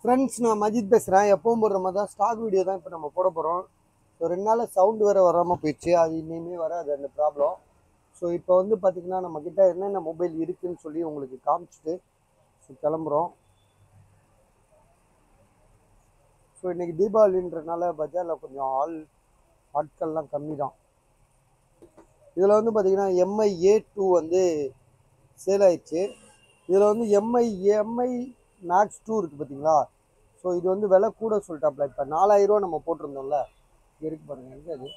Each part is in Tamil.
ஃப்ரெண்ட்ஸ், நான் மஜித் பேசுகிறேன். எப்பவும் போடுற மாதிரி தான் ஸ்டாக் வீடியோ தான் இப்போ நம்ம போட போகிறோம். ஸோ 2 நாள் சவுண்டு வேறு வராமல் போயிடுச்சு. அது இனிமேல் வராது அந்த ப்ராப்ளம். ஸோ இப்போ வந்து பார்த்திங்கன்னா நம்மக்கிட்ட என்னென்ன மொபைல் இருக்குதுன்னு சொல்லி உங்களுக்கு காமிச்சிட்டு கிளம்புறோம். ஸோ இன்றைக்கி தீபாவளின்றனால பஜாரில் கொஞ்சம் ஆட்கள்லாம் கம்மி தான். இதில் வந்து பார்த்திங்கன்னா எம்ஐ A2 வந்து சேல் ஆயிடுச்சு. இதில் வந்து எம்ஐ மேக்ஸ் 2 இருக்குது பார்த்தீங்களா. ஸோ இது வந்து விலை கூட சொல்லிட்டாப்ல. இப்போ 4000 ரூபா நம்ம போட்டிருந்தோம்ல, இருக்கு பாருங்க. எங்கே அது?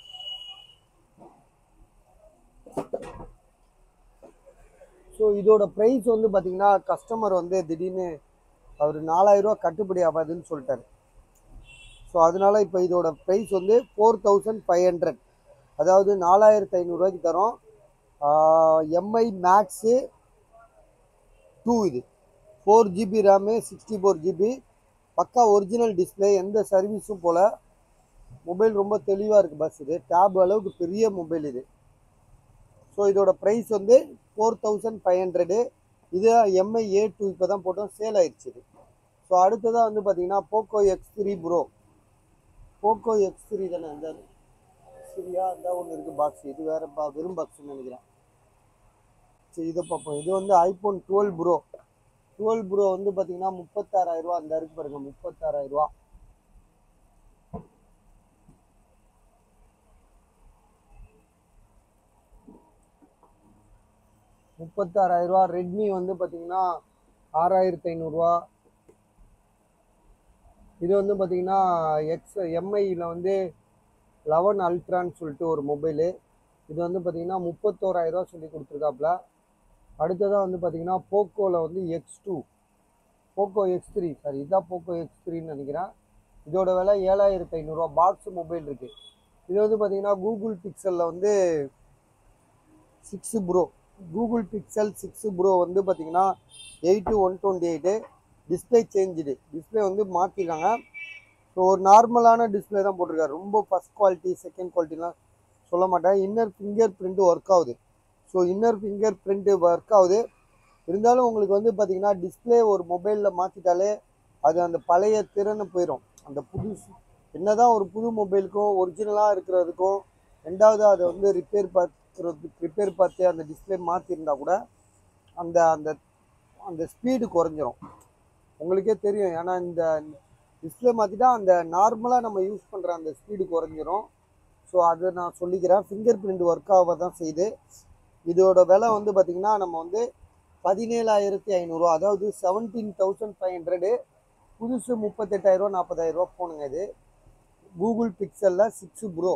ஸோ இதோட ப்ரைஸ் வந்து பார்த்தீங்கன்னா கஸ்டமர் வந்து திடீர்னு அவர் 4000 ரூபா கட்டுப்படி ஆகாதுன்னு சொல்லிட்டாரு. ஸோ அதனால இப்போ இதோட ப்ரைஸ் வந்து 4500, அதாவது 4500 ரூபாய்க்கு தரோம். எம்ஐ மேக்ஸு 2 இது 4GB ரேமு, 64GB, பக்கா ஒரிஜினல் டிஸ்பிளே, எந்த சர்வீஸும் போல். மொபைல் ரொம்ப தெளிவாக இருக்குது. பஸ் இது டேப் அளவுக்கு பெரிய மொபைல் இது. ஸோ இதோட ப்ரைஸ் வந்து 4500. இது எம்ஐ A2 இப்போ தான் போட்டோம், சேல் ஆயிடுச்சு இது. ஸோ அடுத்ததாக வந்து பார்த்தீங்கன்னா Poco X3 bro. Poco X3 தானே இந்த சரியா அந்த ஒன்று இருக்குது பாக்ஸ். இது வேறு வெறும் பாக்ஸ்ன்னு நினைக்கிறேன். சரி, இதை பார்ப்போம். இது வந்து ஐஃபோன் 12 ப்ரோ. 12 ப்ரோ வந்து பார்த்தீங்கன்னா 36,000 ரூபா. அந்த இருக்கு பாருங்க, 36,000 ரூபா. ரெட்மி வந்து பார்த்தீங்கன்னா 6500 ரூபா. இது வந்து பார்த்தீங்கன்னா எம்ஐயில் வந்து 11 அல்ட்ரான்னு சொல்லிட்டு ஒரு மொபைலு. இது வந்து பார்த்தீங்கன்னா 31,000 ரூபா சொல்லி கொடுத்துருக்காப்புல. அடுத்ததாக வந்து பார்த்தீங்கன்னா போக்கோவில் வந்து போக்கோ X3, சாரி இதுதான் போக்கோ X3ன்னு நினைக்கிறேன். இதோட விலை 7500 ரூபா. பாக்ஸ் மொபைல் இருக்குது. இது வந்து பார்த்தீங்கன்னா கூகுள் பிக்சலில் வந்து 6 ப்ரோ. கூகுள் பிக்சல் 6 ப்ரோ வந்து பார்த்தீங்கன்னா 8/128. டிஸ்பிளே சேஞ்சுடு, டிஸ்பிளே வந்து மாற்றிருக்காங்க. ஸோ ஒரு நார்மலான டிஸ்பிளே தான் போட்டிருக்காரு. ரொம்ப ஃபஸ்ட் குவாலிட்டி செகண்ட் குவாலிட்டிலாம் சொல்ல மாட்டேன். இன்னர் ஃபிங்கர் பிரிண்ட் ஒர்க் ஆகுது. So inner finger print work ஆகுது. இருந்தாலும் உங்களுக்கு வந்து பார்த்தீங்கன்னா டிஸ்பிளே ஒரு மொபைலில் மாற்றிட்டாலே அது அந்த பழைய திறனை போயிடும். அந்த புதுசு என்னதான் ஒரு புது மொபைலுக்கும் ஒரிஜினலாக இருக்கிறதுக்கும், ரெண்டாவது அதை வந்து ரிப்பேர் பார்த்து அந்த டிஸ்பிளே மாற்றிருந்தா கூட அந்த அந்த அந்த ஸ்பீடு குறைஞ்சிரும். உங்களுக்கே தெரியும். ஏன்னா இந்த டிஸ்பிளே மாற்றிட்டா அந்த நார்மலாக நம்ம யூஸ் பண்ணுற அந்த ஸ்பீடு குறைஞ்சிரும். ஸோ அதை நான் சொல்லிக்கிறேன். ஃபிங்கர் பிரிண்ட் ஒர்க் ஆக தான் செய்யுது. இதோட விலை வந்து பார்த்திங்கன்னா நம்ம வந்து 17,500 ரூபா, அதாவது 17,500. புதுசு 38,000 ரூபா 40,000 ரூபா போனுங்க. இது கூகுள் பிக்சலில் 6 ப்ரோ.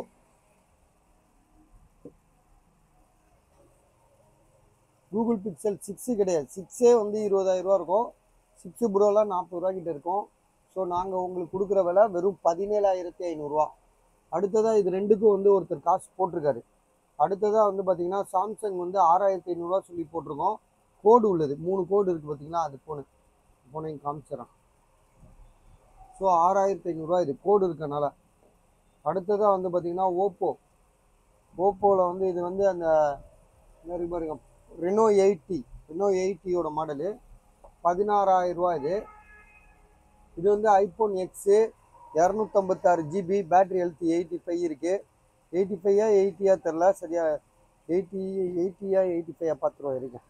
கூகுள் பிக்சல் 6 கிடையாது. 6ஏ வந்து 20,000 ரூபா இருக்கும். 6 ப்ரோலாம் 40 ரூபா கிட்ட இருக்கும். ஸோ நாங்கள் உங்களுக்கு கொடுக்குற விலை வெறும் 17,500 ரூபா. அடுத்ததாக இது ரெண்டுக்கும் வந்து ஒருத்தர் காசு போட்டிருக்காரு. அடுத்ததாக வந்து பார்த்தீங்கன்னா சாம்சங் வந்து 6,500 ரூபா சொல்லி போட்டிருக்கோம். கோடு உள்ளது, 3 கோடு இருக்குது பார்த்தீங்கன்னா. அது போனையும் காமிச்சிடறேன். ஸோ 6,500 ரூபா இது கோடு இருக்கனால. அடுத்ததாக வந்து பார்த்தீங்கன்னா ஓப்போவில் வந்து இது வந்து அந்த என்ன பாருங்க, ரெனோ 80யோட மாடலு 16,000 ரூபா இது. இது வந்து iPhone x 256GB, battery health 85 இருக்குது. 85 80 தெரில சரியா. 80 85 பார்த்துருவோம் இருக்கேன்.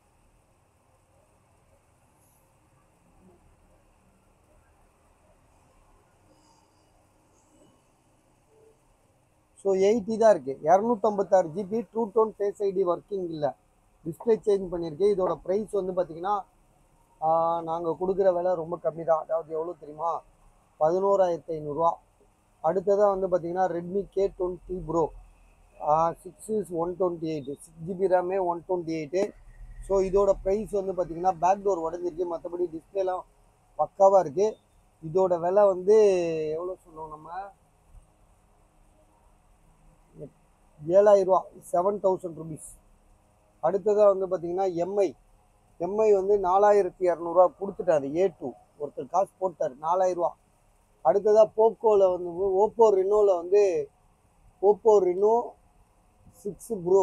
ஸோ 80 தான் இருக்குது. 256GB, true tone face ID working இல்லை, டிஸ்பிளே சேஞ்ச் பண்ணியிருக்கு. இதோட ப்ரைஸ் வந்து பார்த்திங்கன்னா நாங்கள் கொடுக்குற விலை ரொம்ப கம்மி தான். அதாவது எவ்வளோ தெரியுமா, 11,500 ரூபா. அடுத்ததாக வந்து பார்த்திங்கன்னா ரெட்மி K20 ப்ரோ 6/128, 6GB ரேமே 128. ஸோ இதோட ப்ரைஸ் வந்து பார்த்திங்கன்னா பேக் டோர் உடஞ்சிருக்கு, மற்றபடி டிஸ்பிளேலாம் பக்காவாக இருக்குது. இதோட விலை வந்து எவ்வளோ சொன்னோம் நம்ம, 7,000 ரூபா, 7,000 ருபீஸ். அடுத்ததாக வந்து பார்த்திங்கன்னா எம்ஐ வந்து 4,200 ரூபா கொடுத்துட்டாரு. A2 ஒருத்தர் காசு போட்டார், 4,000 ரூபா. அடுத்ததாக போக்கோவில் வந்து Oppo Reno 6 pro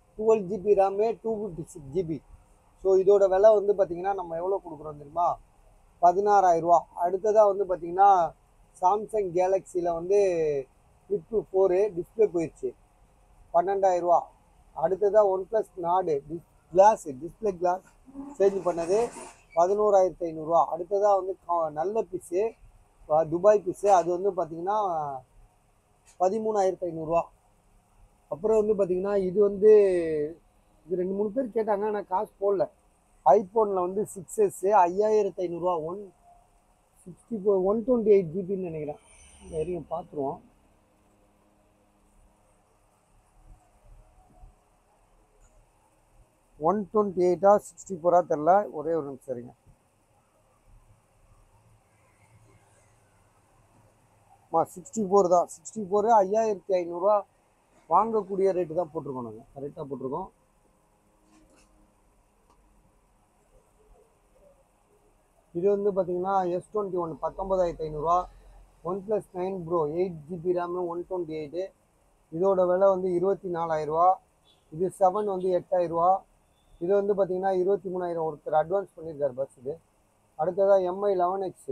12GB RAM, 256GB. So இதோட விலை வந்து பார்த்திங்கன்னா நம்ம எவ்வளோ கொடுக்குறோம் தெரியுமா, 16,000 ரூபா. அடுத்ததா வந்து பார்த்தீங்கன்னா சாம்சங் கேலக்ஸியில் வந்து ஃபிளிப் 4 டிஸ்பிளே போயிடுச்சு 12,000 ரூபா. அடுத்ததா one plus Nord display glass change பண்ணது 11,500 ரூபா. அடுத்ததா வந்து நல்ல பீஸு துபாய் பீஸு, அது வந்து பார்த்தீங்கன்னா 13,500 ரூபா. அப்புறம் வந்து பார்த்தீங்கன்னா இது வந்து இது 2-3 பேர் கேட்டாங்க, நான் காசு போடல. ஐஃபோனில் வந்து 6s 5,500 ரூபா. 128 ஜிபின்னு நினைக்கிறேன். வரையும் பார்த்துருவோம். ஒன் 128 64 தெரில, ஒரே ஒரு நிமிஷம் சரிங்க. 64 தான். 64 5,500 ரூபா வாங்கக்கூடிய ரேட்டு தான் போட்டிருக்கோம். நாங்கள் கரெக்டாக போட்டிருக்கோம். இது வந்து பார்த்தீங்கன்னா S21 19,500 ரூபா. One plus 9 pro 8 GB RAM 128. இதோட விலை வந்து 24,000 ரூபா. இது 7 வந்து 8,000 ரூபா. இது வந்து பார்த்தீங்கன்னா 23,000 ஒருத்தர் அட்வான்ஸ் பண்ணியிருக்காரு பஸ். இது அடுத்ததாக MI 11X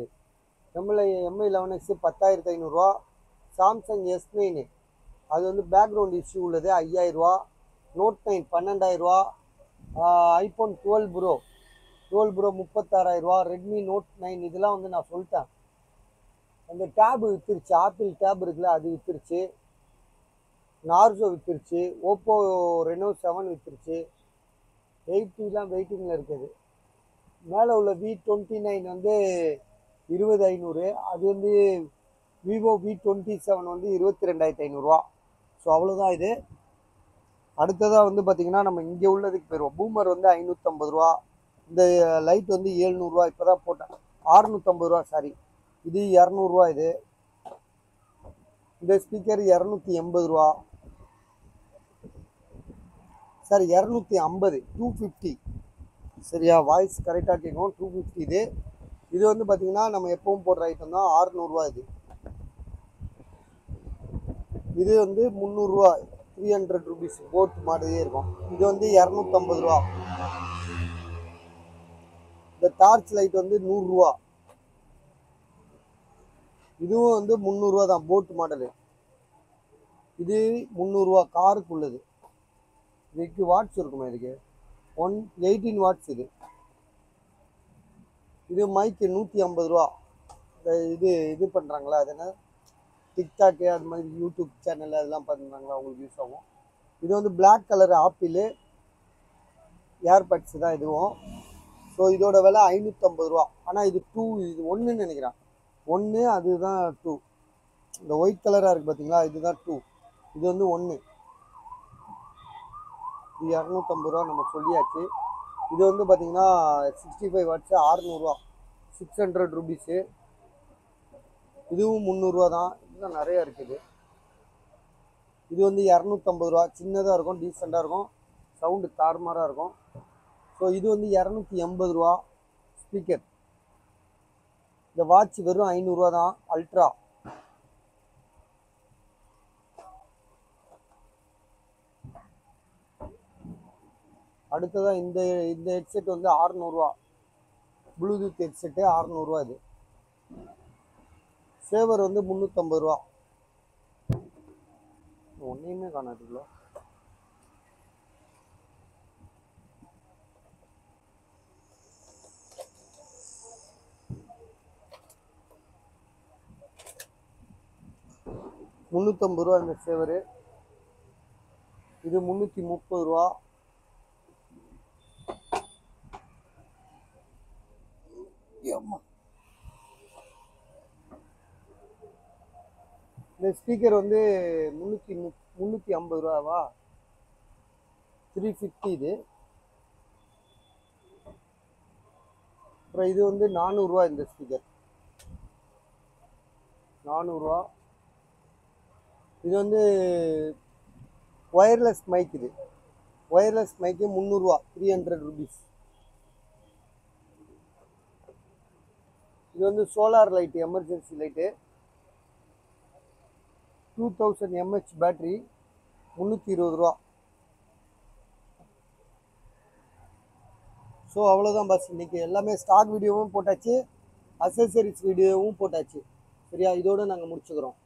10,500 ரூபா. சாம்சங் S9 அது வந்து பேக்ரவுண்ட் இஷ்யூ உள்ளது 5,000 ரூபா. நோட் 9 12,000 ரூபா. ஐஃபோன் 12 ப்ரோ 36,000 ரூபா. ரெட்மி நோட் 9 இதெல்லாம் வந்து நான் சொல்லிட்டேன். அந்த டேப் வித்துருச்சு, ஆப்பிள் டேப் இருக்குல்ல அது வித்துருச்சு. நார்சோ வித்துருச்சு. ஓப்போ ரெனோ 7 வித்துருச்சு. 80 வெயிட்டிங்கில் இருக்குது. மேலே உள்ள V29 வந்து 20,500. அது வந்து விவோ V27 வந்து 22,500 ரூபா. ஸோ அவ்வளோதான் இது. அடுத்ததாக வந்து பார்த்தீங்கன்னா நம்ம இங்கே உள்ளதுக்கு போயிடுவோம். பூமர் வந்து 550 ரூபா. இந்த லைட் வந்து 700 ரூபா. இப்போ தான் போட்டேன். 650 ரூபா சாரி. இது 200 ரூபா. இது இந்த ஸ்பீக்கர் 280 ரூபா. சாரி 250 250. சரியா, வாய்ஸ் கரெக்டாக கேட்கும். 250 இது. இது வந்து பார்த்தீங்கன்னா நம்ம எப்பவும் போடுற ஐட்டம் தான். 600 ரூபா. இது வந்து 300 ரூபா. 300 ருபீஸ் போட் மாதிரியே இருக்கும். இது வந்து 250 ரூபா. இந்த டார்ச் லைட் வந்து 100 ரூபா. இதுவும் வந்து 300 ரூபா தான், போட் மாடலு. இது 300 ரூபா காருக்கு உள்ளது. இதுக்கு வாட்ஸ் இருக்குமா? இதுக்கு 18 வாட்ஸ். இது மைக்கு 150 ரூபா. இது பண்ணுறாங்களா, அது என்ன டிக்டாக்கு அது மாதிரி யூடியூப் சேனல் அதெல்லாம் பண்ணுறாங்களா, அவங்களுக்கு யூஸ் ஆகும். இது வந்து பிளாக் கலர் ஆப்பிள் ஏர்பட்ஸ் தான் இதுவும். ஸோ இதோட விலை 550 ரூபா. ஆனால் இது 2, இது 1ன்னு நினைக்கிறேன். 1 அதுதான் 2. இந்த ஒயிட் கலராக இருக்குது பார்த்தீங்களா, இதுதான் 2. இது வந்து 1. இது 250 ரூபா நம்ம சொல்லியாச்சு. இது வந்து பார்த்தீங்கன்னா 65 வாட்ஸு 600 ரூபா. 600 ருபீஸு. இதுவும் 300 ரூபா தான். இன்னும் நிறையா இருக்குது. இது வந்து 250 ரூபா. சின்னதாக இருக்கும், டீசெண்டாக இருக்கும், சவுண்டு தாறுமாறாக இருக்கும். ஸோ இது வந்து 280 ரூபா ஸ்பீக்கர். இந்த வாட்ச் வெறும் 500 ரூபா தான், அல்ட்ரா. அடுத்ததான் இந்த ஹெட்செட் வந்து 600 ரூபா. ப்ளூடூத் ஹெட்செட்டு 600 ரூபா. இது சேவர் வந்து 350 ரூபா. ஒன்றையுமே காணாதுங்களா? ₹350 இந்த சேவரு. இது 330 ரூபா. இந்த ஸ்பீக்கர் வந்து 350 ரூபாவா, 350 இது. அப்புறம் இது வந்து 400 ரூபா. இந்த ஸ்பீக்கர் 400 ரூபா. இது வந்து ஒயர்லெஸ் மைக். இது ஒயர்லெஸ் மைக்கு 300 ரூபா, 300 ருபீஸ். இது வந்து solar light, emergency light, 2000 mAh battery, 320 ரூபா. ஸோ அவ்வளோதான் பஸ். இன்னைக்கு எல்லாமே ஸ்டாக் வீடியோவும் போட்டாச்சு. அசசரிஸ் வீடியோவும் போட்டாச்சு. சரியா, இதோட நாங்கள் முடிச்சுக்கிறோம்.